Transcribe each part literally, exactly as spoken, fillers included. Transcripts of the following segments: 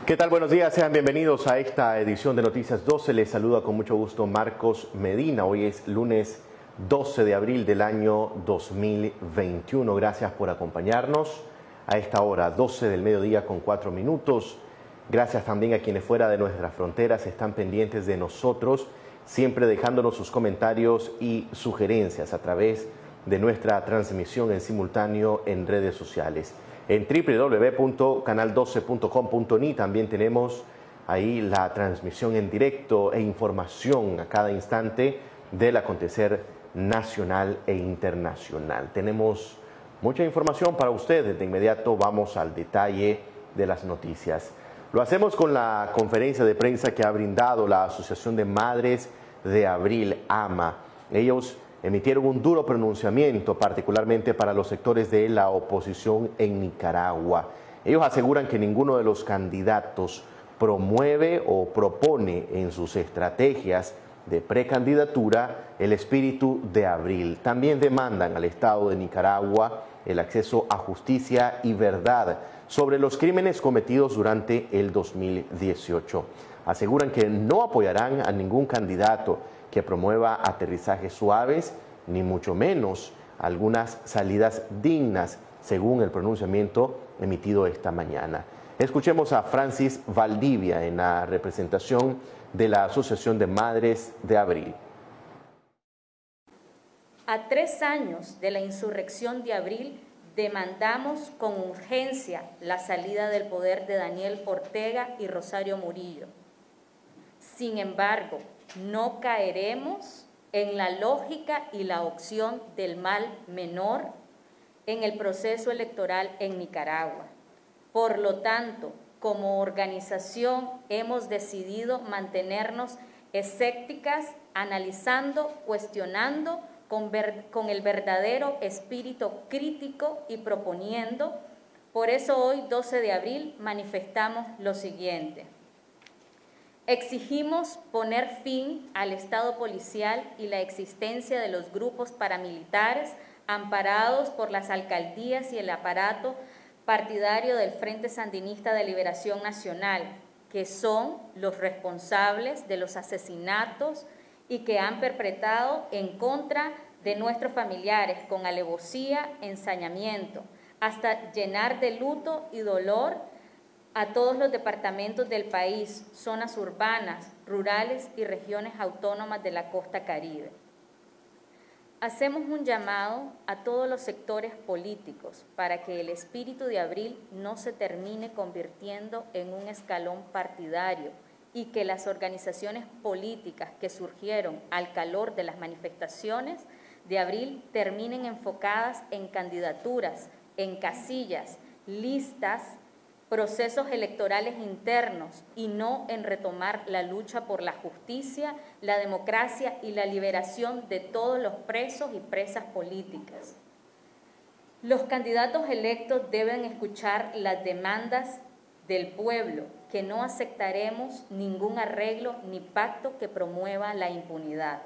¿Qué tal? Buenos días, sean bienvenidos a esta edición de Noticias doce. Les saluda con mucho gusto Marcos Medina. Hoy es lunes doce de abril del año dos mil veintiuno. Gracias por acompañarnos a esta hora, doce del mediodía con cuatro minutos. Gracias también a quienes fuera de nuestras fronteras están pendientes de nosotros, siempre dejándonos sus comentarios y sugerencias a través de nuestra transmisión en simultáneo en redes sociales. En doble u doble u doble u punto canal doce punto com punto ni también tenemos ahí la transmisión en directo e información a cada instante del acontecer nacional e internacional. Tenemos mucha información para ustedes. De inmediato vamos al detalle de las noticias. Lo hacemos con la conferencia de prensa que ha brindado la Asociación de Madres de Abril, A M A. Ellos emitieron un duro pronunciamiento, particularmente para los sectores de la oposición en Nicaragua. Ellos aseguran que ninguno de los candidatos promueve o propone en sus estrategias de precandidatura el espíritu de Abril. También demandan al Estado de Nicaragua el acceso a justicia y verdad sobre los crímenes cometidos durante el dos mil dieciocho. Aseguran que no apoyarán a ningún candidato que promueva aterrizajes suaves, ni mucho menos algunas salidas dignas, según el pronunciamiento emitido esta mañana. Escuchemos a Francis Valdivia en la representación de la Asociación de Madres de Abril. A tres años de la insurrección de Abril, demandamos con urgencia la salida del poder de Daniel Ortega y Rosario Murillo. Sin embargo, no caeremos en la lógica y la opción del mal menor en el proceso electoral en Nicaragua. Por lo tanto, como organización hemos decidido mantenernos escépticas, analizando, cuestionando con, ver, con el verdadero espíritu crítico y proponiendo. Por eso hoy, doce de abril, manifestamos lo siguiente. Exigimos poner fin al Estado policial y la existencia de los grupos paramilitares amparados por las alcaldías y el aparato partidario del Frente Sandinista de Liberación Nacional, que son los responsables de los asesinatos y que han perpetrado en contra de nuestros familiares con alevosía, ensañamiento, hasta llenar de luto y dolor a todos los departamentos del país, zonas urbanas, rurales y regiones autónomas de la costa caribe. Hacemos un llamado a todos los sectores políticos para que el espíritu de Abril no se termine convirtiendo en un escalón partidario y que las organizaciones políticas que surgieron al calor de las manifestaciones de Abril terminen enfocadas en candidaturas, en casillas, listas, procesos electorales internos y no en retomar la lucha por la justicia, la democracia y la liberación de todos los presos y presas políticas. Los candidatos electos deben escuchar las demandas del pueblo, que no aceptaremos ningún arreglo ni pacto que promueva la impunidad.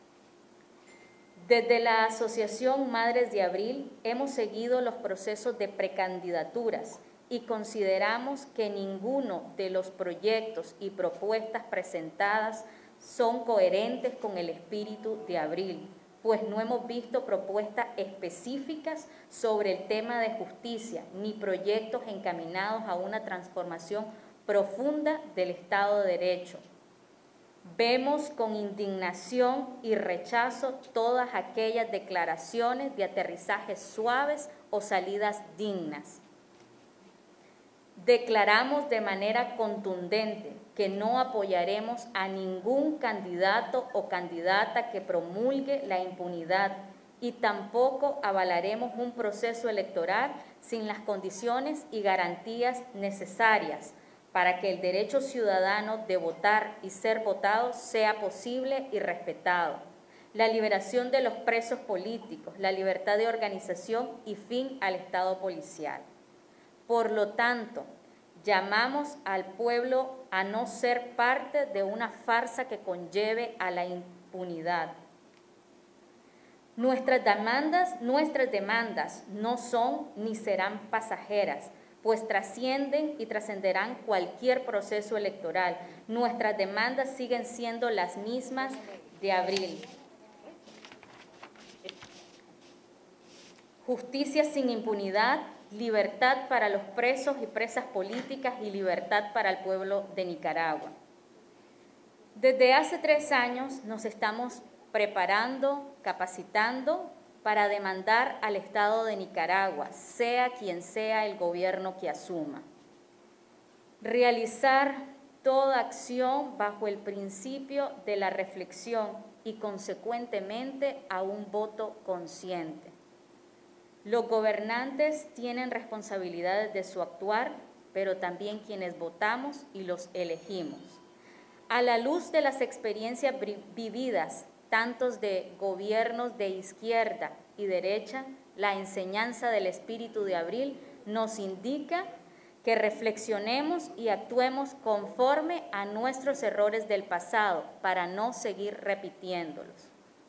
Desde la Asociación Madres de Abril hemos seguido los procesos de precandidaturas y consideramos que ninguno de los proyectos y propuestas presentadas son coherentes con el espíritu de Abril, pues no hemos visto propuestas específicas sobre el tema de justicia, ni proyectos encaminados a una transformación profunda del Estado de Derecho. Vemos con indignación y rechazo todas aquellas declaraciones de aterrizajes suaves o salidas dignas. Declaramos de manera contundente que no apoyaremos a ningún candidato o candidata que promulgue la impunidad y tampoco avalaremos un proceso electoral sin las condiciones y garantías necesarias para que el derecho ciudadano de votar y ser votado sea posible y respetado. La liberación de los presos políticos, la libertad de organización y fin al Estado policial. Por lo tanto, llamamos al pueblo a no ser parte de una farsa que conlleve a la impunidad. Nuestras demandas, nuestras demandas no son ni serán pasajeras, pues trascienden y trascenderán cualquier proceso electoral. Nuestras demandas siguen siendo las mismas de abril. Justicia sin impunidad, libertad para los presos y presas políticas y libertad para el pueblo de Nicaragua. Desde hace tres años nos estamos preparando, capacitando para demandar al Estado de Nicaragua, sea quien sea el gobierno que asuma. Realizar toda acción bajo el principio de la reflexión y consecuentemente a un voto consciente. Los gobernantes tienen responsabilidades de su actuar, pero también quienes votamos y los elegimos. A la luz de las experiencias vividas, tantos de gobiernos de izquierda y derecha, la enseñanza del espíritu de abril nos indica que reflexionemos y actuemos conforme a nuestros errores del pasado para no seguir repitiéndolos.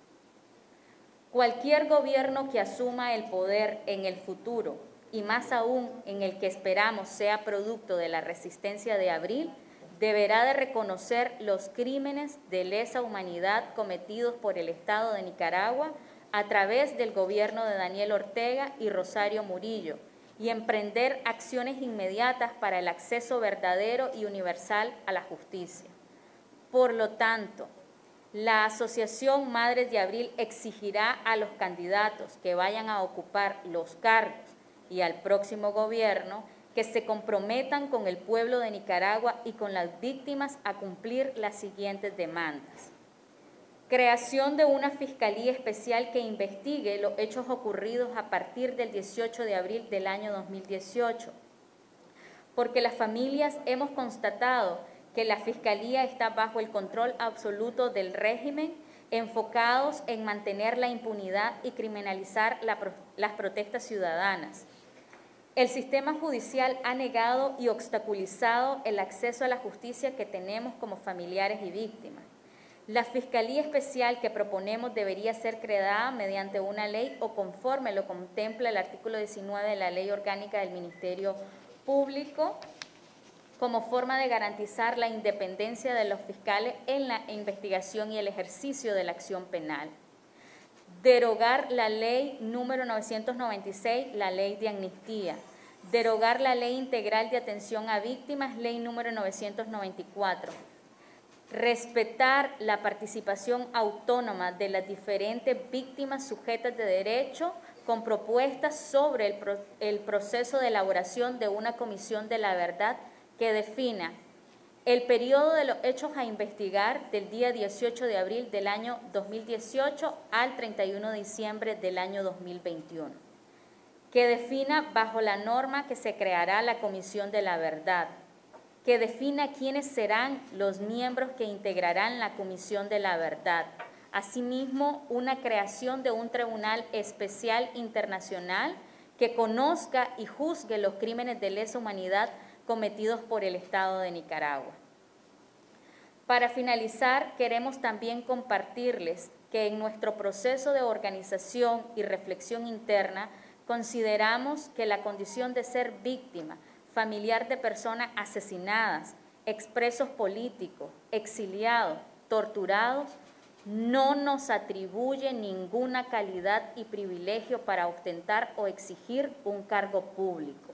Cualquier gobierno que asuma el poder en el futuro, y más aún en el que esperamos sea producto de la resistencia de abril, deberá de reconocer los crímenes de lesa humanidad cometidos por el Estado de Nicaragua a través del gobierno de Daniel Ortega y Rosario Murillo y emprender acciones inmediatas para el acceso verdadero y universal a la justicia. Por lo tanto, la Asociación Madres de Abril exigirá a los candidatos que vayan a ocupar los cargos y al próximo gobierno que se comprometan con el pueblo de Nicaragua y con las víctimas a cumplir las siguientes demandas. Creación de una fiscalía especial que investigue los hechos ocurridos a partir del dieciocho de abril del año dos mil dieciocho, porque las familias hemos constatado que la Fiscalía está bajo el control absoluto del régimen, enfocados en mantener la impunidad y criminalizar la, las protestas ciudadanas. El sistema judicial ha negado y obstaculizado el acceso a la justicia que tenemos como familiares y víctimas. La Fiscalía Especial que proponemos debería ser creada mediante una ley o conforme lo contempla el artículo diecinueve de la Ley Orgánica del Ministerio Público, como forma de garantizar la independencia de los fiscales en la investigación y el ejercicio de la acción penal. Derogar la ley número novecientos noventa y seis, la ley de amnistía. Derogar la ley integral de atención a víctimas, ley número novecientos noventa y cuatro. Respetar la participación autónoma de las diferentes víctimas sujetas de derecho con propuestas sobre el, pro, el proceso de elaboración de una comisión de la verdad que defina el periodo de los hechos a investigar del día dieciocho de abril del año dos mil dieciocho al treinta y uno de diciembre del año dos mil veintiuno, que defina bajo la norma que se creará la Comisión de la Verdad, que defina quiénes serán los miembros que integrarán la Comisión de la Verdad. Asimismo, una creación de un Tribunal Especial Internacional que conozca y juzgue los crímenes de lesa humanidad cometidos por el Estado de Nicaragua. Para finalizar, queremos también compartirles que en nuestro proceso de organización y reflexión interna consideramos que la condición de ser víctima, familiar de personas asesinadas, expresos políticos, exiliados, torturados, no nos atribuye ninguna calidad y privilegio para ostentar o exigir un cargo público.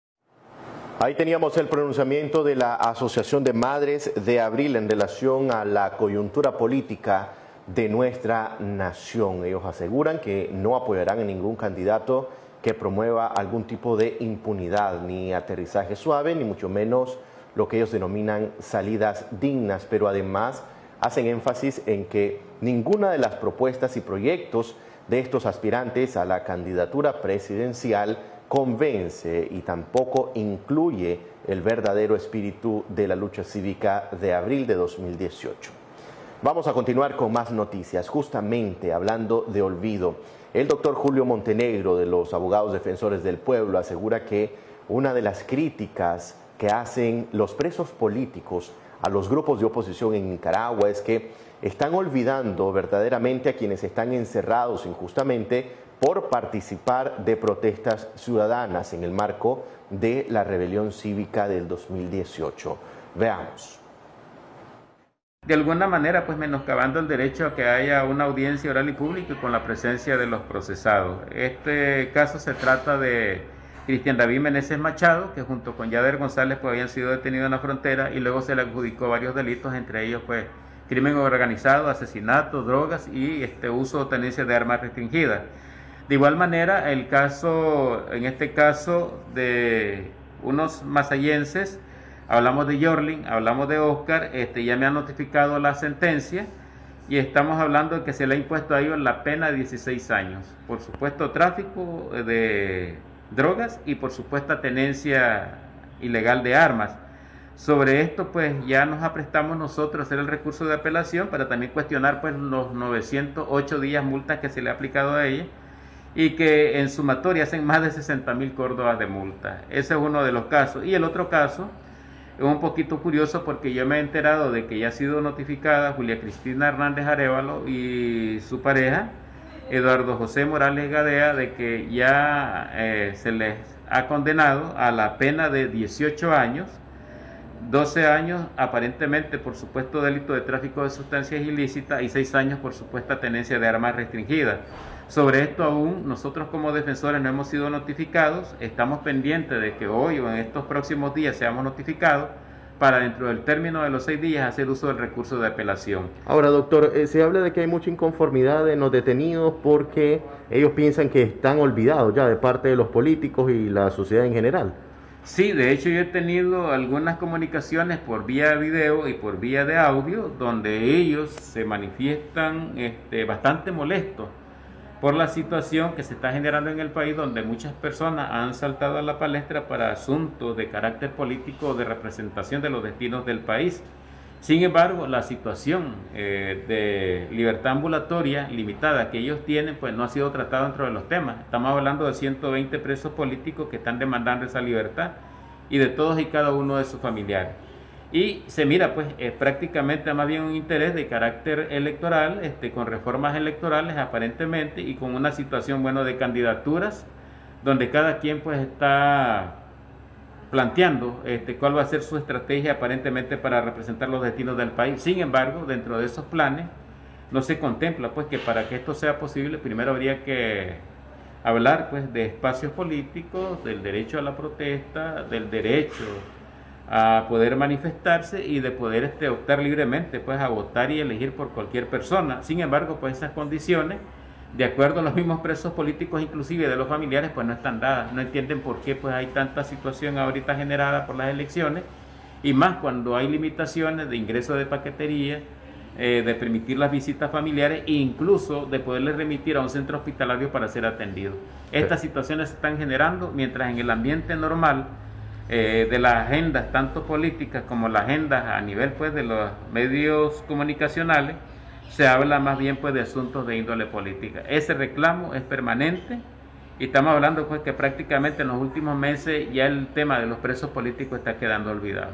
Ahí teníamos el pronunciamiento de la Asociación de Madres de Abril en relación a la coyuntura política de nuestra nación. Ellos aseguran que no apoyarán a ningún candidato que promueva algún tipo de impunidad, ni aterrizaje suave, ni mucho menos lo que ellos denominan salidas dignas, pero además hacen énfasis en que ninguna de las propuestas y proyectos de estos aspirantes a la candidatura presidencial convence y tampoco incluye el verdadero espíritu de la lucha cívica de abril de dos mil dieciocho. Vamos a continuar con más noticias, justamente hablando de olvido. El doctor Julio Montenegro, de los Abogados Defensores del Pueblo, asegura que una de las críticas que hacen los presos políticos a los grupos de oposición en Nicaragua es que están olvidando verdaderamente a quienes están encerrados injustamente por participar de protestas ciudadanas en el marco de la rebelión cívica del dos mil dieciocho. Veamos. De alguna manera, pues menoscabando el derecho a que haya una audiencia oral y pública con la presencia de los procesados. Este caso se trata de Cristian David Meneses Machado, que junto con Yader González pues habían sido detenidos en la frontera y luego se le adjudicó varios delitos, entre ellos pues crimen organizado, asesinato, drogas y este uso o tenencia de armas restringidas. De igual manera, el caso, en este caso de unos masayenses, hablamos de Yorlin, hablamos de Oscar, este, ya me han notificado la sentencia y estamos hablando de que se le ha impuesto a ellos la pena de dieciséis años por supuesto tráfico de drogas y por supuesta tenencia ilegal de armas. Sobre esto pues ya nos aprestamos nosotros a hacer el recurso de apelación para también cuestionar pues los novecientos ocho días multas que se le ha aplicado a ella y que en sumatoria hacen más de sesenta mil córdobas de multa. Ese es uno de los casos. Y el otro caso es un poquito curioso porque yo me he enterado de que ya ha sido notificada Julia Cristina Hernández Arévalo y su pareja, Eduardo José Morales Gadea, de que ya eh, se les ha condenado a la pena de dieciocho años, doce años aparentemente por supuesto delito de tráfico de sustancias ilícitas y seis años por supuesta tenencia de armas restringidas. Sobre esto aún nosotros como defensores no hemos sido notificados, estamos pendientes de que hoy o en estos próximos días seamos notificados para dentro del término de los seis días hacer uso del recurso de apelación. Ahora, doctor, eh, se habla de que hay mucha inconformidad en los detenidos porque ellos piensan que están olvidados ya de parte de los políticos y la sociedad en general. Sí, de hecho yo he tenido algunas comunicaciones por vía video y por vía de audio donde ellos se manifiestan este, bastante molestos por la situación que se está generando en el país, donde muchas personas han saltado a la palestra para asuntos de carácter político o de representación de los destinos del país. Sin embargo, la situación eh, de libertad ambulatoria limitada que ellos tienen, pues no ha sido tratada dentro de los temas. Estamos hablando de ciento veinte presos políticos que están demandando esa libertad y de todos y cada uno de sus familiares. Y se mira pues eh, prácticamente más bien un interés de carácter electoral, este, con reformas electorales aparentemente y con una situación bueno de candidaturas donde cada quien pues está planteando este, cuál va a ser su estrategia aparentemente para representar los destinos del país. Sin embargo, dentro de esos planes no se contempla pues que para que esto sea posible primero habría que hablar pues de espacios políticos, del derecho a la protesta, del derecho a poder manifestarse y de poder este, optar libremente pues a votar y elegir por cualquier persona. Sin embargo, pues esas condiciones, de acuerdo a los mismos presos políticos, inclusive de los familiares, pues no están dadas. No entienden por qué pues hay tanta situación ahorita generada por las elecciones y más cuando hay limitaciones de ingreso de paquetería, eh, de permitir las visitas familiares e incluso de poderles remitir a un centro hospitalario para ser atendido. Estas situaciones se están generando mientras en el ambiente normal Eh, de las agendas tanto políticas como las agendas a nivel pues de los medios comunicacionales se habla más bien pues de asuntos de índole política. Ese reclamo es permanente y estamos hablando pues que prácticamente en los últimos meses ya el tema de los presos políticos está quedando olvidado.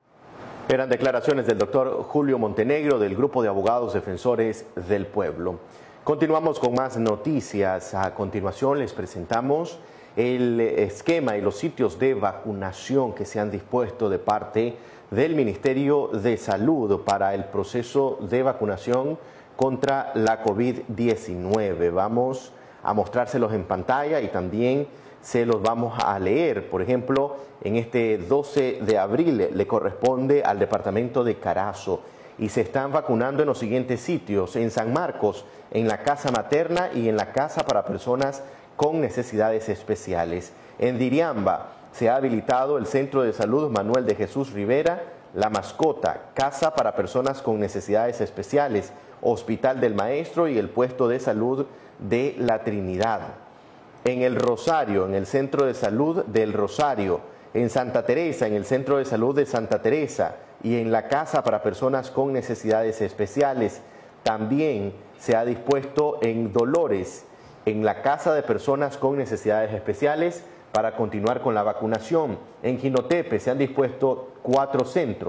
Eran declaraciones del doctor Julio Montenegro del Grupo de Abogados Defensores del Pueblo. Continuamos con más noticias. A continuación les presentamos el esquema y los sitios de vacunación que se han dispuesto de parte del Ministerio de Salud para el proceso de vacunación contra la COVID diecinueve. Vamos a mostrárselos en pantalla y también se los vamos a leer. Por ejemplo, en este doce de abril le corresponde al departamento de Carazo y se están vacunando en los siguientes sitios: en San Marcos, en la casa materna y en la casa para personas con necesidades especiales. En Diriamba se ha habilitado el Centro de Salud Manuel de Jesús Rivera, La Mascota, Casa para Personas con Necesidades Especiales, Hospital del Maestro y el Puesto de Salud de La Trinidad. En El Rosario, en el Centro de Salud del Rosario. En Santa Teresa, en el Centro de Salud de Santa Teresa y en la Casa para Personas con Necesidades Especiales. También se ha dispuesto en Dolores, en la Casa de Personas con Necesidades Especiales, para continuar con la vacunación. En Jinotepe se han dispuesto cuatro centros.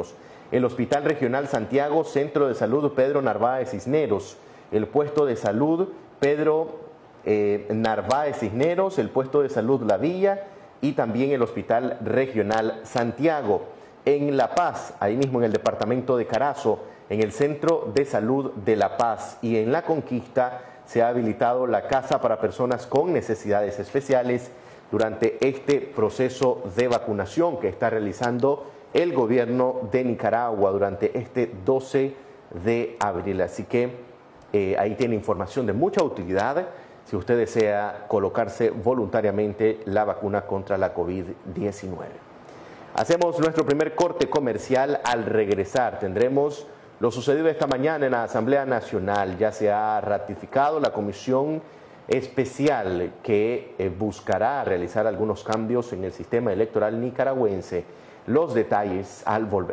el Hospital Regional Santiago, Centro de Salud Pedro Narváez Cisneros, el Puesto de Salud Pedro eh, Narváez Cisneros, el Puesto de Salud La Villa y también el Hospital Regional Santiago. En La Paz, ahí mismo en el departamento de Carazo, en el Centro de Salud de La Paz y en La Conquista se ha habilitado la casa para personas con necesidades especiales durante este proceso de vacunación que está realizando el gobierno de Nicaragua durante este doce de abril. Así que eh, ahí tiene información de mucha utilidad si usted desea colocarse voluntariamente la vacuna contra la COVID diecinueve. Hacemos nuestro primer corte comercial. Al regresar tendremos lo sucedido esta mañana en la Asamblea Nacional. Ya se ha ratificado la comisión especial que eh, buscará realizar algunos cambios en el sistema electoral nicaragüense. Los detalles al volver.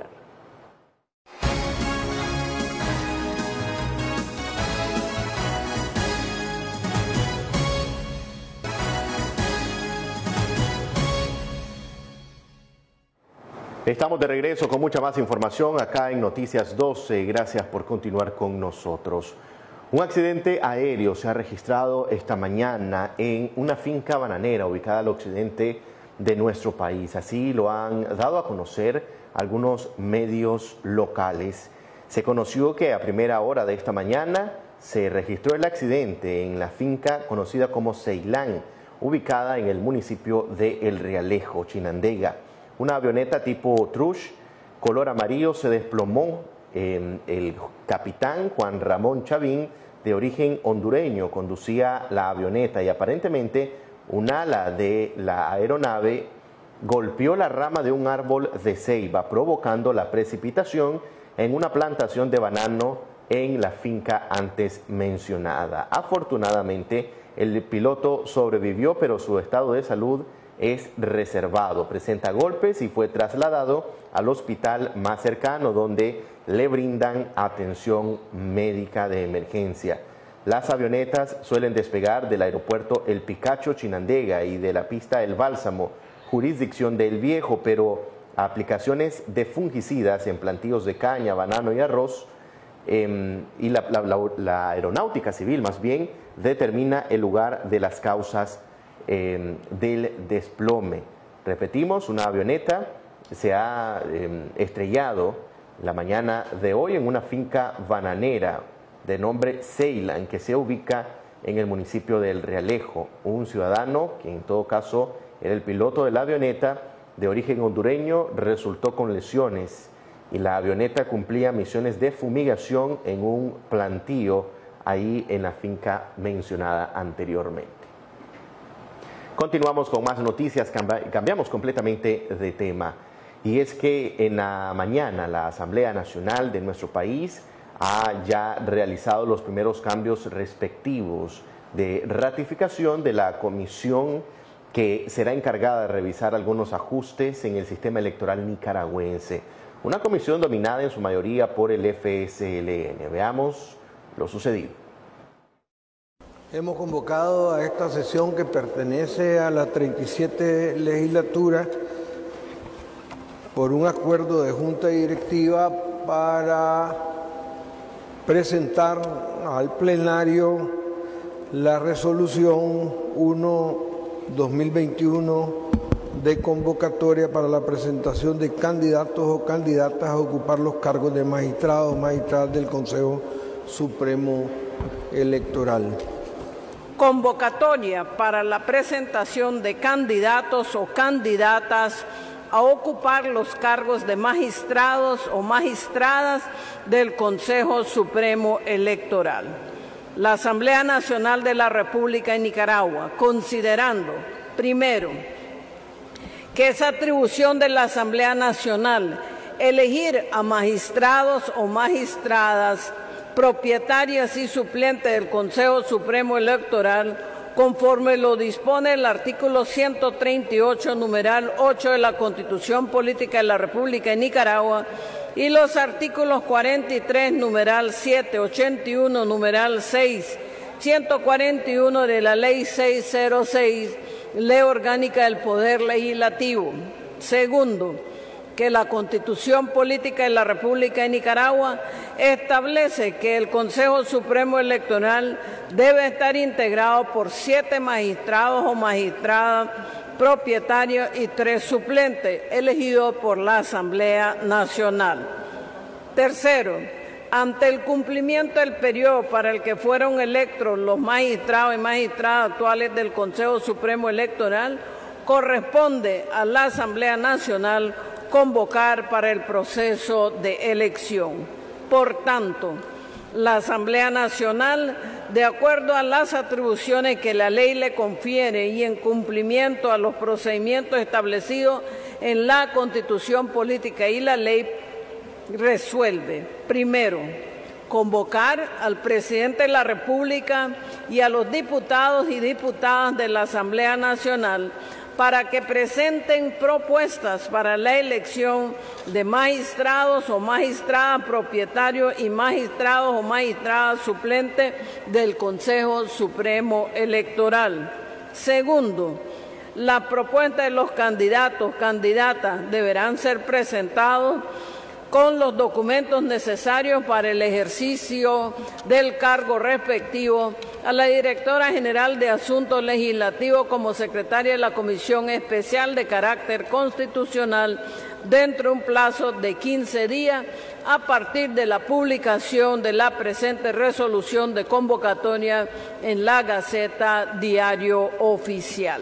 Estamos de regreso con mucha más información acá en Noticias doce. Gracias por continuar con nosotros. Un accidente aéreo se ha registrado esta mañana en una finca bananera ubicada al occidente de nuestro país. Así lo han dado a conocer algunos medios locales. Se conoció que a primera hora de esta mañana se registró el accidente en la finca conocida como Ceilán, ubicada en el municipio de El Realejo, Chinandega. Una avioneta tipo Trush, color amarillo, se desplomó. Eh, el capitán Juan Ramón Chavín, de origen hondureño, conducía la avioneta y aparentemente un ala de la aeronave golpeó la rama de un árbol de ceiba, provocando la precipitación en una plantación de banano en la finca antes mencionada. Afortunadamente, el piloto sobrevivió, pero su estado de salud es reservado. Presenta golpes y fue trasladado al hospital más cercano, donde le brindan atención médica de emergencia. Las avionetas suelen despegar del aeropuerto El Picacho Chinandega y de la pista El Bálsamo, jurisdicción de El Viejo, pero aplicaciones de fungicidas en plantíos de caña, banano y arroz, eh, y la, la, la, la aeronáutica civil más bien determina el lugar de las causas eh, del desplome. Repetimos, una avioneta se ha eh, estrellado la mañana de hoy en una finca bananera de nombre Ceilán, que se ubica en el municipio de El Realejo. Un ciudadano, que en todo caso era el piloto de la avioneta, de origen hondureño, resultó con lesiones y la avioneta cumplía misiones de fumigación en un plantío ahí en la finca mencionada anteriormente. Continuamos con más noticias, cambiamos completamente de tema. Y es que en la mañana la Asamblea Nacional de nuestro país ha ya realizado los primeros cambios respectivos de ratificación de la comisión que será encargada de revisar algunos ajustes en el sistema electoral nicaragüense. Una comisión dominada en su mayoría por el F S L N. Veamos lo sucedido. Hemos convocado a esta sesión, que pertenece a la treinta y siete legislatura, por un acuerdo de junta directiva para presentar al plenario la resolución uno barra dos mil veintiuno de convocatoria para la presentación de candidatos o candidatas a ocupar los cargos de magistrado o magistrada del Consejo Supremo Electoral. Convocatoria para la presentación de candidatos o candidatas a ocupar los cargos de magistrados o magistradas del Consejo Supremo Electoral. La Asamblea Nacional de la República de Nicaragua, considerando, primero, que es atribución de la Asamblea Nacional elegir a magistrados o magistradas, propietarias y suplentes del Consejo Supremo Electoral, conforme lo dispone el artículo ciento treinta y ocho, numeral ocho de la Constitución Política de la República de Nicaragua y los artículos cuarenta y tres, numeral siete, ochenta y uno, numeral seis, ciento cuarenta y uno de la Ley seiscientos seis, Ley Orgánica del Poder Legislativo. Segundo, que la Constitución Política de la República de Nicaragua establece que el Consejo Supremo Electoral debe estar integrado por siete magistrados o magistradas propietarios y tres suplentes, elegidos por la Asamblea Nacional. Tercero, ante el cumplimiento del periodo para el que fueron electos los magistrados y magistradas actuales del Consejo Supremo Electoral, corresponde a la Asamblea Nacional convocar para el proceso de elección. Por tanto, la Asamblea Nacional, de acuerdo a las atribuciones que la ley le confiere y en cumplimiento a los procedimientos establecidos en la Constitución Política y la ley, resuelve, primero, convocar al presidente de la República y a los diputados y diputadas de la Asamblea Nacional para que presenten propuestas para la elección de magistrados o magistradas propietarios y magistrados o magistradas suplentes del Consejo Supremo Electoral. Segundo, la propuesta de los candidatos, candidatas, deberán ser presentados con los documentos necesarios para el ejercicio del cargo respectivo a la Directora General de Asuntos Legislativos como secretaria de la Comisión Especial de Carácter Constitucional dentro de un plazo de quince días a partir de la publicación de la presente resolución de convocatoria en la Gaceta Diario Oficial.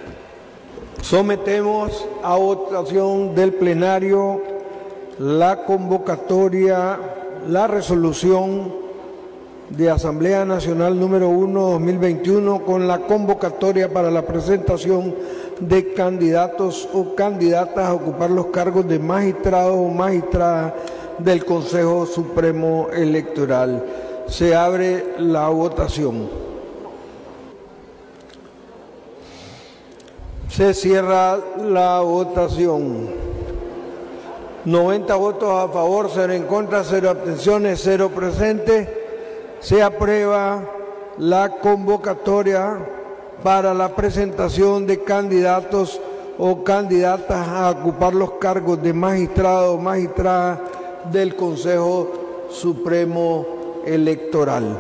Sometemos a votación del plenario la convocatoria, la resolución de Asamblea Nacional número uno dos mil veintiuno con la convocatoria para la presentación de candidatos o candidatas a ocupar los cargos de magistrado o magistrada del Consejo Supremo Electoral. Se abre la votación. Se cierra la votación. noventa votos a favor, cero en contra, cero abstenciones, cero presentes. Se aprueba la convocatoria para la presentación de candidatos o candidatas a ocupar los cargos de magistrado o magistrada del Consejo Supremo Electoral.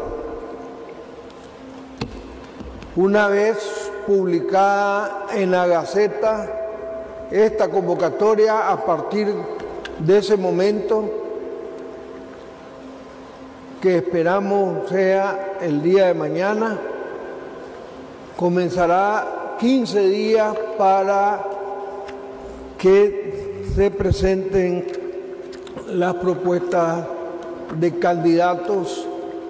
Una vez publicada en la Gaceta esta convocatoria, a partir de ese momento, que esperamos sea el día de mañana, comenzará quince días para que se presenten las propuestas de candidatos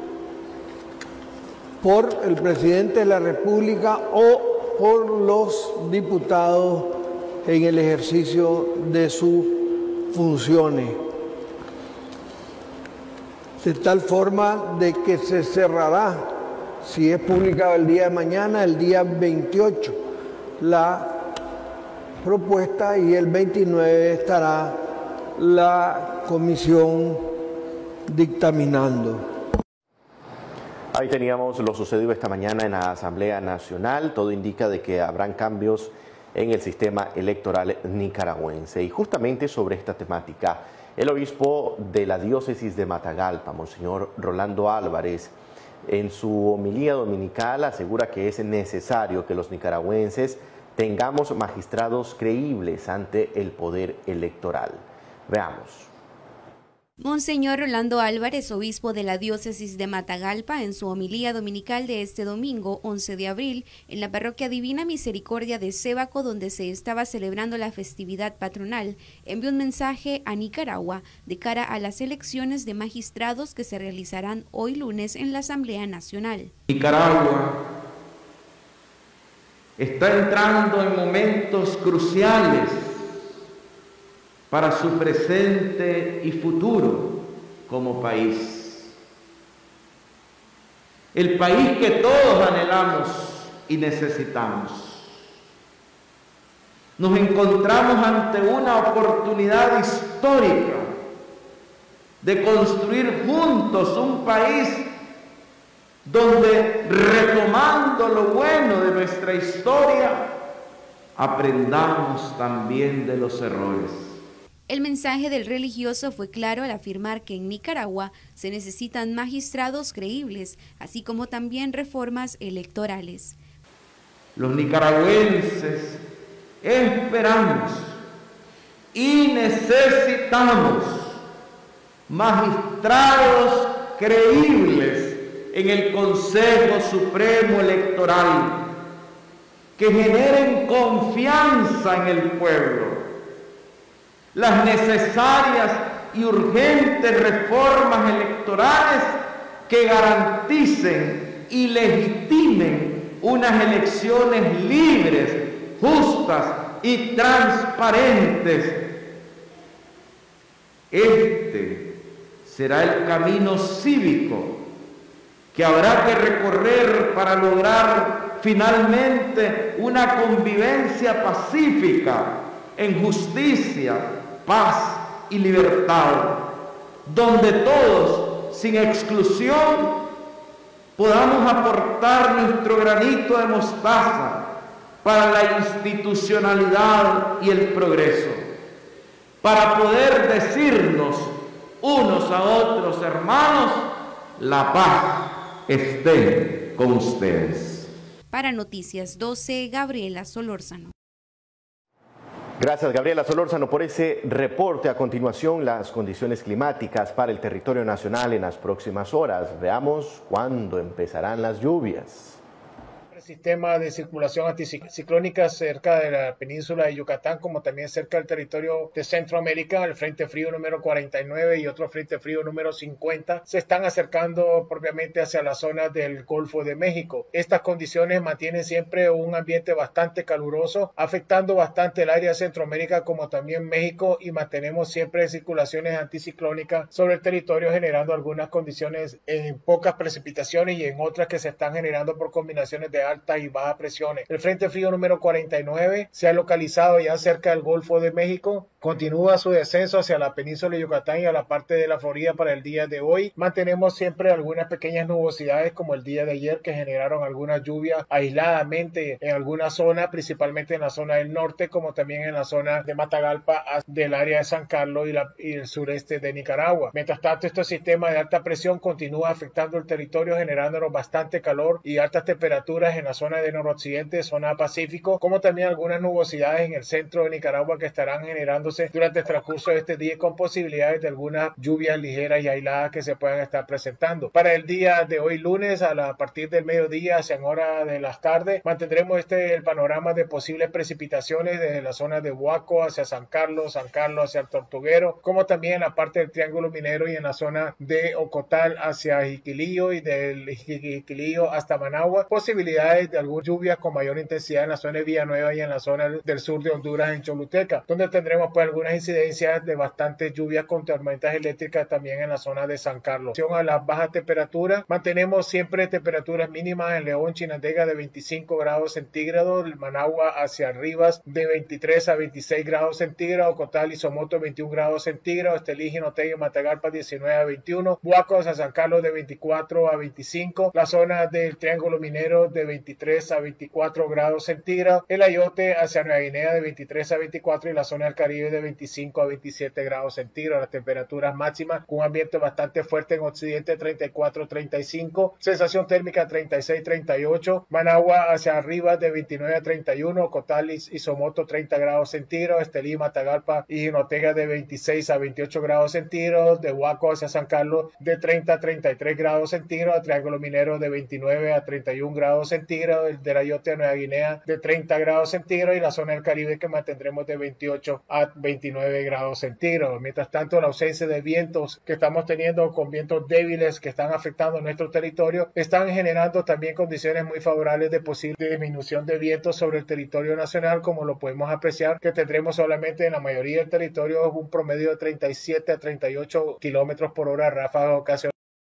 por el presidente de la República o por los diputados en el ejercicio de sus funciones, de tal forma de que se cerrará, si es publicado el día de mañana, el día veintiocho, la propuesta, y el veintinueve estará la comisión dictaminando. Ahí teníamos lo sucedido esta mañana en la Asamblea Nacional. Todo indica de que habrán cambios en el sistema electoral nicaragüense. Y justamente sobre esta temática, el obispo de la diócesis de Matagalpa, Monseñor Rolando Álvarez, en su homilía dominical asegura que es necesario que los nicaragüenses tengamos magistrados creíbles ante el poder electoral. Veamos. Monseñor Rolando Álvarez, obispo de la diócesis de Matagalpa, en su homilía dominical de este domingo, once de abril, en la parroquia Divina Misericordia de Sébaco, donde se estaba celebrando la festividad patronal, envió un mensaje a Nicaragua de cara a las elecciones de magistrados que se realizarán hoy lunes en la Asamblea Nacional. Nicaragua está entrando en momentos cruciales para su presente y futuro como país. El país que todos anhelamos y necesitamos. Nos encontramos ante una oportunidad histórica de construir juntos un país donde, retomando lo bueno de nuestra historia, aprendamos también de los errores. El mensaje del religioso fue claro al afirmar que en Nicaragua se necesitan magistrados creíbles, así como también reformas electorales. Los nicaragüenses esperamos y necesitamos magistrados creíbles en el Consejo Supremo Electoral que generen confianza en el pueblo. Las necesarias y urgentes reformas electorales que garanticen y legitimen unas elecciones libres, justas y transparentes. Este será el camino cívico que habrá que recorrer para lograr finalmente una convivencia pacífica en justicia, paz y libertad, donde todos, sin exclusión, podamos aportar nuestro granito de mostaza para la institucionalidad y el progreso, para poder decirnos unos a otros, hermanos, la paz esté con ustedes. Para Noticias doce, Gabriela Solórzano. Gracias, Gabriela Solórzano, por ese reporte. A continuación, las condiciones climáticas para el territorio nacional en las próximas horas. Veamos cuándo empezarán las lluvias. Sistema de circulación anticiclónica cerca de la península de Yucatán, como también cerca del territorio de Centroamérica. El frente frío número cuarenta y nueve y otro frente frío número cincuenta se están acercando propiamente hacia la zona del Golfo de México. Estas condiciones mantienen siempre un ambiente bastante caluroso, afectando bastante el área de Centroamérica como también México, y mantenemos siempre circulaciones anticiclónicas sobre el territorio, generando algunas condiciones en pocas precipitaciones y en otras que se están generando por combinaciones de altas y bajas presiones. El frente frío número cuarenta y nueve se ha localizado ya cerca del Golfo de México, continúa su descenso hacia la península de Yucatán y a la parte de la Florida para el día de hoy. Mantenemos siempre algunas pequeñas nubosidades como el día de ayer, que generaron algunas lluvias aisladamente en alguna zona, principalmente en la zona del norte, como también en la zona de Matagalpa del área de San Carlos y, la, y el sureste de Nicaragua. Mientras tanto, este sistema de alta presión continúa afectando el territorio, generándonos bastante calor y altas temperaturas en la zona de noroccidente, zona Pacífico, como también algunas nubosidades en el centro de Nicaragua que estarán generándose durante el transcurso de este día, con posibilidades de algunas lluvias ligeras y aisladas que se puedan estar presentando. Para el día de hoy lunes, a, la, a partir del mediodía hacia hora de las tardes, mantendremos este el panorama de posibles precipitaciones desde la zona de Huaco hacia San Carlos, San Carlos hacia el Tortuguero, como también en la parte del Triángulo Minero y en la zona de Ocotal hacia Jiquilillo y del Jiquilillo hasta Managua. Posibilidades de algunas lluvias con mayor intensidad en la zona de Villanueva y en la zona del sur de Honduras, en Choluteca, donde tendremos pues algunas incidencias de bastantes lluvias con tormentas eléctricas también en la zona de San Carlos. A las bajas temperaturas, mantenemos siempre temperaturas mínimas en León, Chinandega de veinticinco grados centígrados, Managua hacia Rivas de veintitrés a veintiséis grados centígrados, Cotal y Somoto veintiún grados centígrados, Estelí, Jinotega y Matagalpa diecinueve a veintiuno, Huaco hacia San Carlos de veinticuatro a veinticinco, la zona del Triángulo Minero de veintitrés a veinticuatro grados centígrados, el Ayote hacia Nueva Guinea de veintitrés a veinticuatro y la zona del Caribe de veinticinco a veintisiete grados centígrados. Las temperaturas máximas con un ambiente bastante fuerte en occidente treinta y cuatro a treinta y cinco, sensación térmica treinta y seis a treinta y ocho, Managua hacia arriba de veintinueve a treinta y uno, Cotal y Somoto treinta grados centígrados, Estelí, Matagalpa y Jinotega de veintiséis a veintiocho grados centígrados, de Huaco hacia San Carlos de treinta a treinta y tres grados centígrados, Triángulo Minero de veintinueve a treinta y un grados centígrados, el del Ayote a Nueva Guinea de treinta grados centígrados y la zona del Caribe que mantendremos de veintiocho a veintinueve grados centígrados. Mientras tanto, la ausencia de vientos que estamos teniendo con vientos débiles que están afectando nuestro territorio están generando también condiciones muy favorables de posible disminución de vientos sobre el territorio nacional, como lo podemos apreciar que tendremos solamente en la mayoría del territorio un promedio de treinta y siete a treinta y ocho kilómetros por hora ráfagas ocasionales.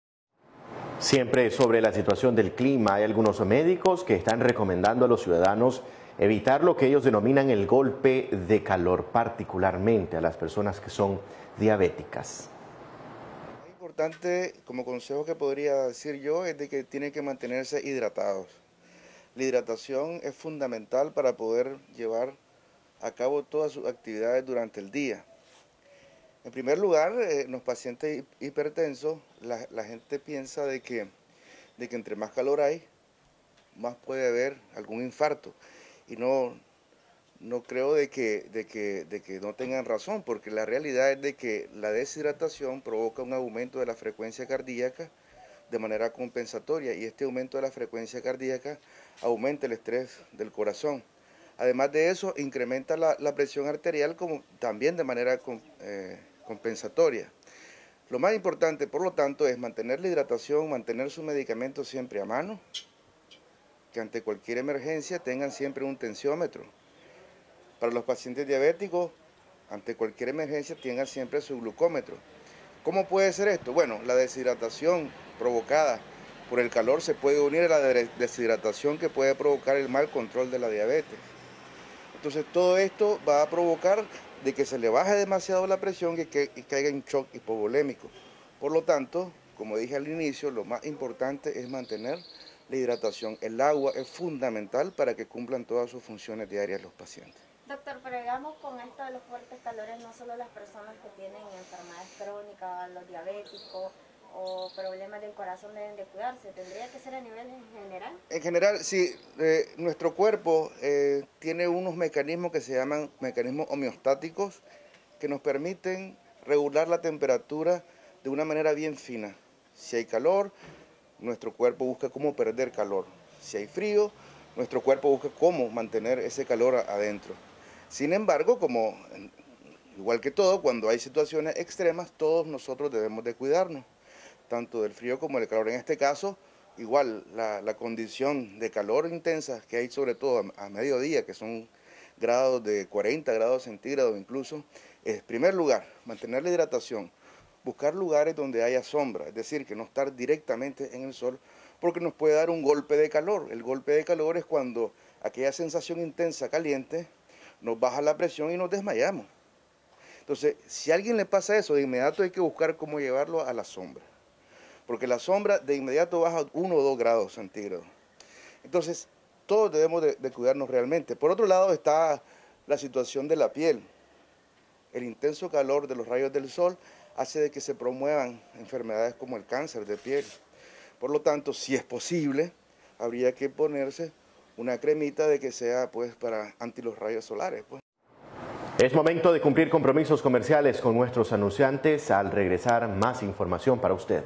Siempre sobre la situación del clima, hay algunos médicos que están recomendando a los ciudadanos evitar lo que ellos denominan el golpe de calor, particularmente a las personas que son diabéticas. Lo importante, como consejo que podría decir yo, es de que tienen que mantenerse hidratados. La hidratación es fundamental para poder llevar a cabo todas sus actividades durante el día. En primer lugar, eh, los pacientes hipertensos, la, la gente piensa de que, de que entre más calor hay, más puede haber algún infarto. Y no, no creo de que, de, que, de que no tengan razón, porque la realidad es de que la deshidratación provoca un aumento de la frecuencia cardíaca de manera compensatoria, y este aumento de la frecuencia cardíaca aumenta el estrés del corazón. Además de eso, incrementa la, la presión arterial como también de manera eh, compensatoria. Lo más importante, por lo tanto, es mantener la hidratación, mantener su medicamento siempre a mano, que ante cualquier emergencia tengan siempre un tensiómetro. Para los pacientes diabéticos, ante cualquier emergencia tengan siempre su glucómetro. ¿Cómo puede ser esto? Bueno, la deshidratación provocada por el calor se puede unir a la deshidratación que puede provocar el mal control de la diabetes. Entonces todo esto va a provocar de que se le baje demasiado la presión y que y caiga en shock hipovolémico. Por lo tanto, como dije al inicio, lo más importante es mantener la hidratación. El agua es fundamental para que cumplan todas sus funciones diarias los pacientes. Doctor, pero digamos con esto de los fuertes calores, no solo las personas que tienen enfermedades crónicas, los diabéticos o problemas del corazón deben de cuidarse, ¿tendría que ser a nivel general? En general, sí, eh, nuestro cuerpo eh, tiene unos mecanismos que se llaman mecanismos homeostáticos que nos permiten regular la temperatura de una manera bien fina. Si hay calor, nuestro cuerpo busca cómo perder calor. Si hay frío, nuestro cuerpo busca cómo mantener ese calor adentro. Sin embargo, como igual que todo, cuando hay situaciones extremas, todos nosotros debemos de cuidarnos, tanto del frío como del calor. En este caso, igual la, la condición de calor intensa que hay sobre todo a, a mediodía, que son grados de cuarenta grados centígrados incluso, es en primer lugar mantener la hidratación, buscar lugares donde haya sombra, es decir, que no estar directamente en el sol, porque nos puede dar un golpe de calor. El golpe de calor es cuando aquella sensación intensa caliente nos baja la presión y nos desmayamos. Entonces, si a alguien le pasa eso, de inmediato hay que buscar cómo llevarlo a la sombra, porque la sombra de inmediato baja uno o dos grados centígrados. Entonces, todos debemos de, de cuidarnos realmente. Por otro lado está la situación de la piel. El intenso calor de los rayos del sol hace de que se promuevan enfermedades como el cáncer de piel. Por lo tanto, si es posible, habría que ponerse una cremita de que sea pues para anti los rayos solares. Pues. Es momento de cumplir compromisos comerciales con nuestros anunciantes. Al regresar, más información para usted.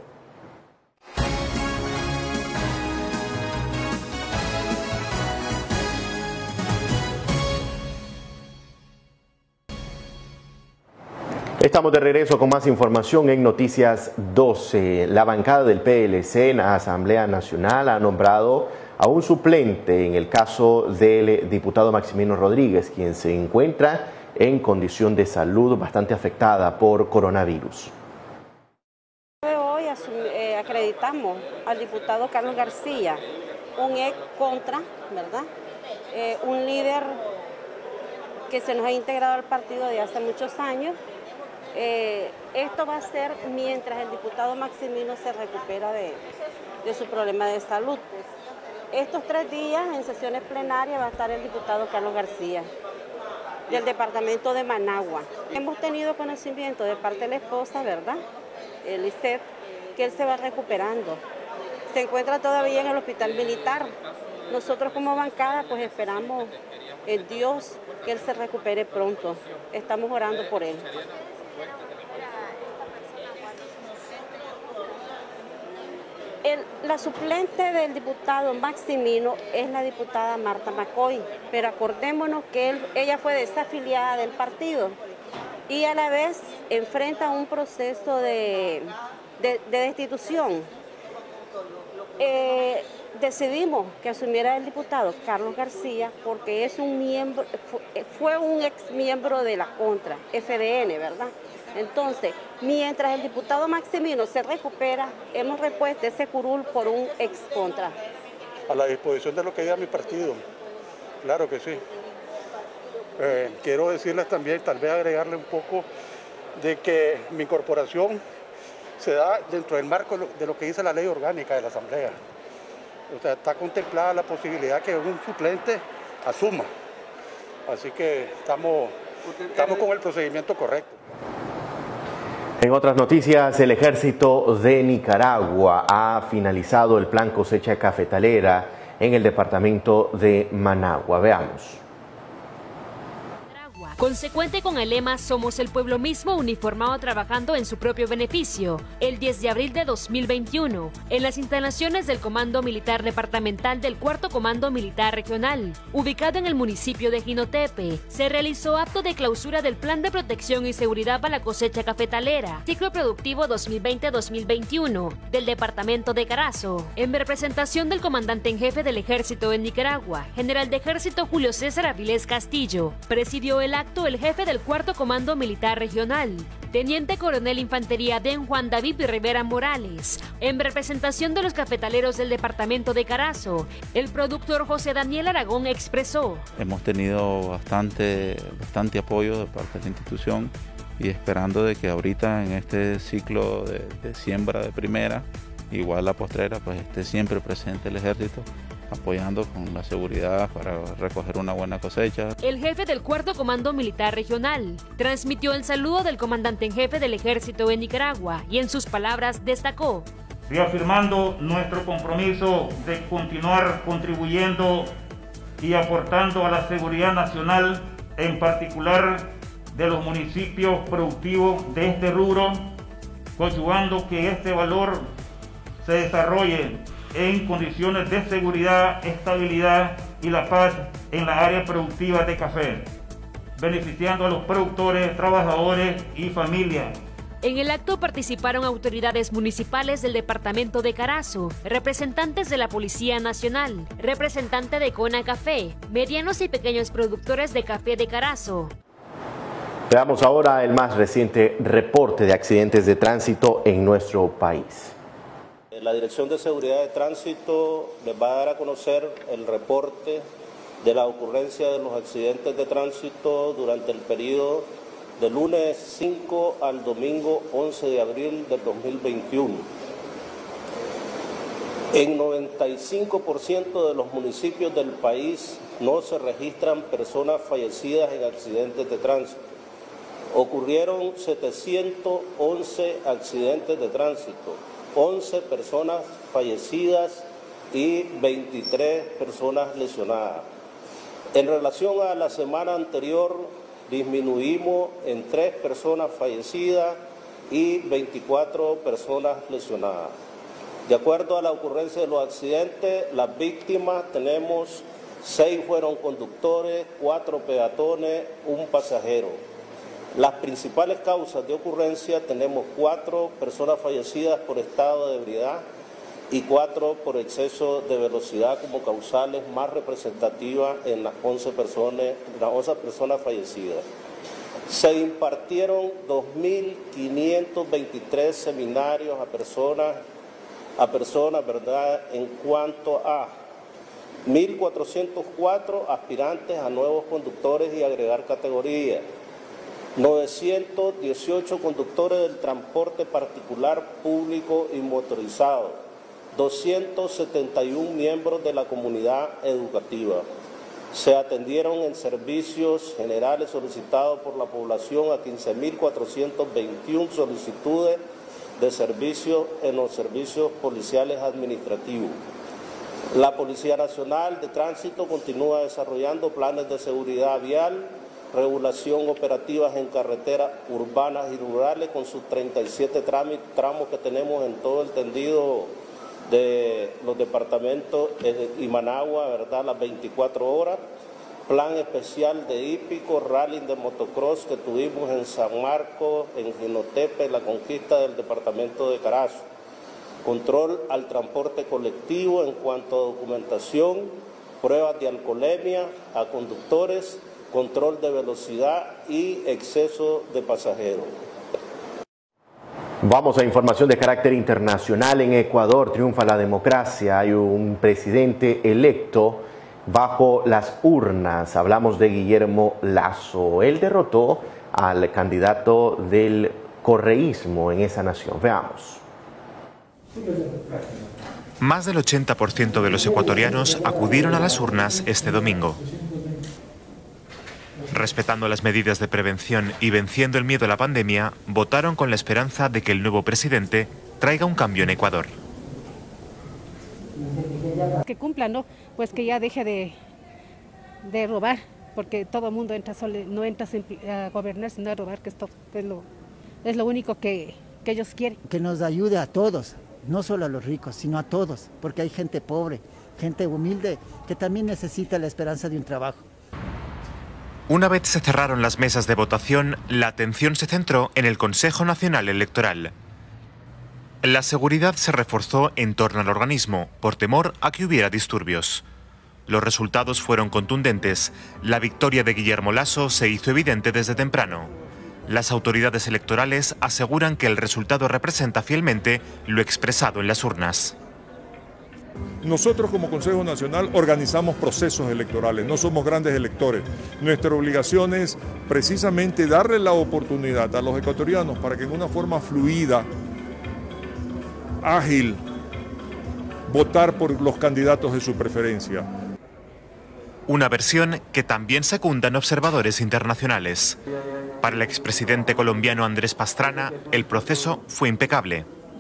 Estamos de regreso con más información en Noticias doce. La bancada del P L C en la Asamblea Nacional ha nombrado a un suplente en el caso del diputado Maximino Rodríguez, quien se encuentra en condición de salud bastante afectada por coronavirus. Hoy eh, acreditamos al diputado Carlos García, un ex contra, ¿verdad? Eh, un líder que se nos ha integrado al partido de hace muchos años. Eh, esto va a ser mientras el diputado Maximino se recupera de, de su problema de salud. Estos tres días en sesiones plenarias va a estar el diputado Carlos García, del departamento de Managua. Hemos tenido conocimiento de parte de la esposa, ¿verdad?, Eliseth, que él se va recuperando. Se encuentra todavía en el hospital militar. Nosotros como bancada pues esperamos en Dios que él se recupere pronto. Estamos orando por él. El, la suplente del diputado Maximino es la diputada Marta McCoy, pero acordémonos que él, ella fue desafiliada del partido y a la vez enfrenta un proceso de, de, de destitución. Eh, decidimos que asumiera el diputado Carlos García porque es un miembro, fue un ex miembro de la Contra, F D N, ¿verdad? Entonces, mientras el diputado Maximino se recupera, hemos repuesto ese curul por un ex Contra. A la disposición de lo que diga mi partido, claro que sí. Eh, quiero decirles también, tal vez agregarle un poco, de que mi incorporación se da dentro del marco de lo que dice la ley orgánica de la Asamblea. O sea, está contemplada la posibilidad que un suplente asuma. Así que estamos, estamos con el procedimiento correcto. En otras noticias, el ejército de Nicaragua ha finalizado el plan cosecha cafetalera en el departamento de Managua. Veamos. Consecuente con el lema Somos el pueblo mismo uniformado trabajando en su propio beneficio, el diez de abril de dos mil veintiuno, en las instalaciones del Comando Militar Departamental del Cuarto Comando Militar Regional, ubicado en el municipio de Jinotepe, se realizó acto de clausura del Plan de Protección y Seguridad para la Cosecha Cafetalera, ciclo productivo dos mil veinte dos mil veintiuno, del departamento de Carazo, en representación del comandante en jefe del Ejército de Nicaragua, general de Ejército Julio César Avilés Castillo, presidió el acto el jefe del Cuarto Comando Militar Regional, Teniente Coronel Infantería Den Juan David Rivera Morales. En representación de los cafetaleros del departamento de Carazo, el productor José Daniel Aragón expresó: hemos tenido bastante, bastante apoyo de parte de la institución y esperando de que ahorita en este ciclo de, de siembra de primera, igual la postrera, pues esté siempre presente el ejército, apoyando con la seguridad para recoger una buena cosecha. El jefe del Cuarto Comando Militar Regional transmitió el saludo del comandante en jefe del Ejército de Nicaragua y en sus palabras destacó: reafirmando nuestro compromiso de continuar contribuyendo y aportando a la seguridad nacional, en particular de los municipios productivos de este rubro, coadyuvando que este valor se desarrolle en condiciones de seguridad, estabilidad y la paz en las áreas productivas de café, beneficiando a los productores, trabajadores y familias. En el acto participaron autoridades municipales del departamento de Carazo, representantes de la Policía Nacional, representante de Cona Café, medianos y pequeños productores de café de Carazo. Veamos ahora el más reciente reporte de accidentes de tránsito en nuestro país. La Dirección de Seguridad de Tránsito les va a dar a conocer el reporte de la ocurrencia de los accidentes de tránsito durante el periodo del lunes cinco al domingo once de abril del dos mil veintiuno. En noventa y cinco por ciento de los municipios del país no se registran personas fallecidas en accidentes de tránsito. Ocurrieron setecientos once accidentes de tránsito, once personas fallecidas y veintitrés personas lesionadas. En relación a la semana anterior, disminuimos en tres personas fallecidas y veinticuatro personas lesionadas. De acuerdo a la ocurrencia de los accidentes, las víctimas tenemos seis fueron conductores, cuatro peatones, un pasajero. Las principales causas de ocurrencia tenemos cuatro personas fallecidas por estado de ebriedad y cuatro por exceso de velocidad como causales más representativas en las once personas, las once personas fallecidas. Se impartieron dos mil quinientos veintitrés seminarios a personas, a personas, ¿verdad?, en cuanto a mil cuatrocientos cuatro aspirantes a nuevos conductores y agregar categoría. novecientos dieciocho conductores del transporte particular, público y motorizado, doscientos setenta y uno miembros de la comunidad educativa. Se atendieron en servicios generales solicitados por la población a quince mil cuatrocientos veintiuna solicitudes de servicios en los servicios policiales administrativos. La Policía Nacional de Tránsito continúa desarrollando planes de seguridad vial, regulación operativas en carreteras urbanas y rurales con sus treinta y siete tramos que tenemos en todo el tendido de los departamentos y Managua, ¿verdad?, las veinticuatro horas. Plan especial de hípico, rally de motocross que tuvimos en San Marcos, en Jinotepe, la conquista del departamento de Carazo. Control al transporte colectivo en cuanto a documentación, pruebas de alcoholemia a conductores, control de velocidad y exceso de pasajeros. Vamos a información de carácter internacional. En Ecuador triunfa la democracia. Hay un presidente electo bajo las urnas. Hablamos de Guillermo Lasso. Él derrotó al candidato del correísmo en esa nación. Veamos. Más del ochenta por ciento de los ecuatorianos acudieron a las urnas este domingo. Respetando las medidas de prevención y venciendo el miedo a la pandemia, votaron con la esperanza de que el nuevo presidente traiga un cambio en Ecuador. Que cumpla, ¿no? Pues que ya deje de, de robar, porque todo el mundo entra solo, no entra a gobernar sino a robar, que, esto, que es, lo, es lo único que, que ellos quieren. Que nos ayude a todos, no solo a los ricos, sino a todos, porque hay gente pobre, gente humilde, que también necesita la esperanza de un trabajo. Una vez se cerraron las mesas de votación, la atención se centró en el Consejo Nacional Electoral. La seguridad se reforzó en torno al organismo, por temor a que hubiera disturbios. Los resultados fueron contundentes. La victoria de Guillermo Lasso se hizo evidente desde temprano. Las autoridades electorales aseguran que el resultado representa fielmente lo expresado en las urnas. Nosotros como Consejo Nacional organizamos procesos electorales, no somos grandes electores. Nuestra obligación es precisamente darle la oportunidad a los ecuatorianos para que en una forma fluida, ágil, votar por los candidatos de su preferencia. Una versión que también secundan observadores internacionales. Para el expresidente colombiano Andrés Pastrana, el proceso fue impecable.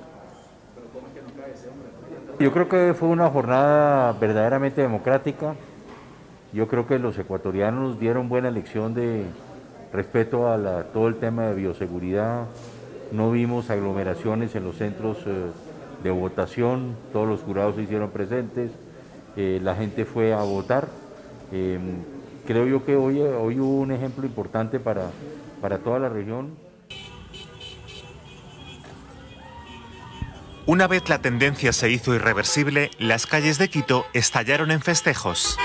Yo creo que fue una jornada verdaderamente democrática. Yo creo que los ecuatorianos dieron buena lección de respeto a la, todo el tema de bioseguridad. No vimos aglomeraciones en los centros eh, de votación, todos los jurados se hicieron presentes, eh, la gente fue a votar. Eh, creo yo que hoy, hoy hubo un ejemplo importante para, para toda la región. Una vez la tendencia se hizo irreversible, las calles de Quito estallaron en festejos.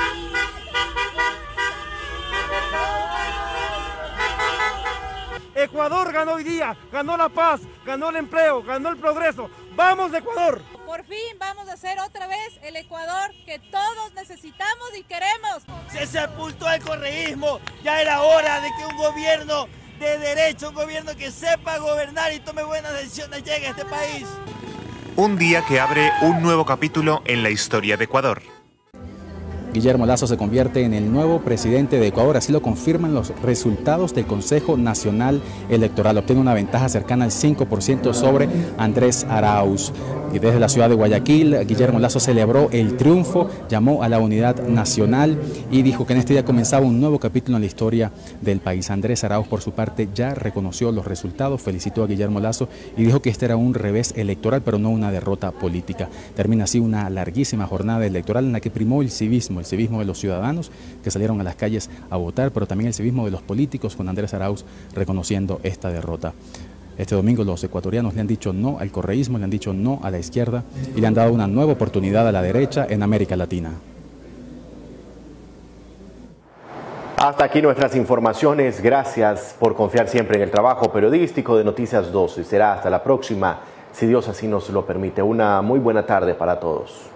Ecuador ganó hoy día, ganó la paz, ganó el empleo, ganó el progreso. ¡Vamos, Ecuador! Por fin vamos a ser otra vez el Ecuador que todos necesitamos y queremos. Se sepultó el correísmo, ya era hora de que un gobierno de derecho, un gobierno que sepa gobernar y tome buenas decisiones llegue a este país. Un día que abre un nuevo capítulo en la historia de Ecuador. Guillermo Lasso se convierte en el nuevo presidente de Ecuador, así lo confirman los resultados del Consejo Nacional Electoral. Obtiene una ventaja cercana al cinco por ciento sobre Andrés Arauz. Y desde la ciudad de Guayaquil, Guillermo Lasso celebró el triunfo, llamó a la unidad nacional y dijo que en este día comenzaba un nuevo capítulo en la historia del país. Andrés Arauz, por su parte, ya reconoció los resultados, felicitó a Guillermo Lasso y dijo que este era un revés electoral, pero no una derrota política. Termina así una larguísima jornada electoral en la que primó el civismo, el civismo de los ciudadanos que salieron a las calles a votar, pero también el civismo de los políticos, con Andrés Arauz reconociendo esta derrota. Este domingo los ecuatorianos le han dicho no al correísmo, le han dicho no a la izquierda y le han dado una nueva oportunidad a la derecha en América Latina. Hasta aquí nuestras informaciones. Gracias por confiar siempre en el trabajo periodístico de Noticias doce. Será hasta la próxima, si Dios así nos lo permite. Una muy buena tarde para todos.